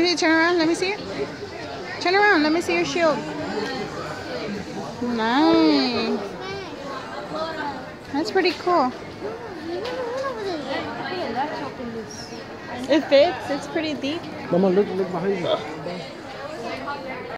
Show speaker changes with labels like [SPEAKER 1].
[SPEAKER 1] you turn around? Let me see it. Turn around. Let me see your shield. Nice. That's pretty cool. It fits. It's pretty deep.
[SPEAKER 2] Mama, look behind you.